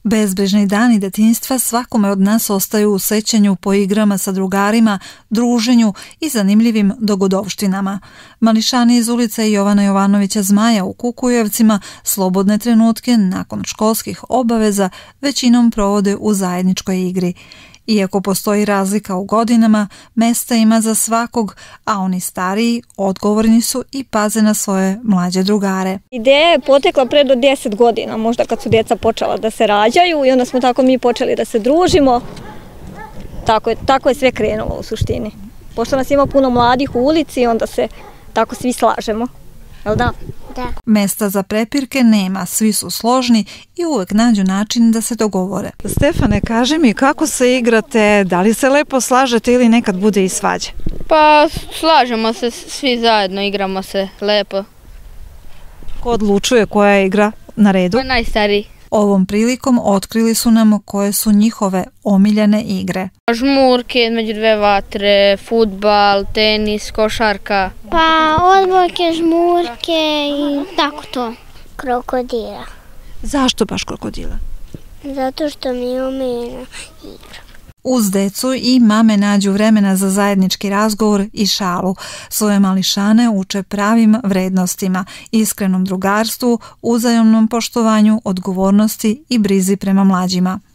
Bezbrižni dani detinjstva svakome od nas ostaju u sećanju po igrama sa drugarima, druženju i zanimljivim dogodovštinama. Mališani iz ulice Jovana Jovanovića Zmaja u Kukujevcima slobodne trenutke nakon školskih obaveza većinom provode u zajedničkoj igri. Iako postoji razlika u godinama, mesta ima za svakog, a oni stariji odgovorni su i paze na svoje mlađe drugare. Ideja je potekla pre do 10 godina, možda kad su djeca počela da se rađaju i onda smo tako mi počeli da se družimo. Tako je sve krenulo u suštini. Pošto nas ima puno mladih u ulici, onda se tako svi slažemo. Jel da? Da. Mesta za prepirke nema, svi su složni i uvek nađu način da se dogovore. Stefane, kaži mi kako se igrate, da li se lepo slažete ili nekad bude i svađa? Pa slažemo se svi zajedno, igramo se lepo. Ko odlučuje koja je igra na redu? Pa najstariji. Ovom prilikom otkrili su nam koje su njihove omiljene igre. Žmurke, među dve vatre, fudbal, tenis, košarka. Pa odbojke, žmurke i tako to. Krokodila. Zašto baš krokodila? Zato što mi je omiljena igra. Uz decu i mame nađu vremena za zajednički razgovor i šalu. Svoje mališane uče pravim vrednostima, iskrenom drugarstvu, uzajamnom poštovanju, odgovornosti i brizi prema mlađima.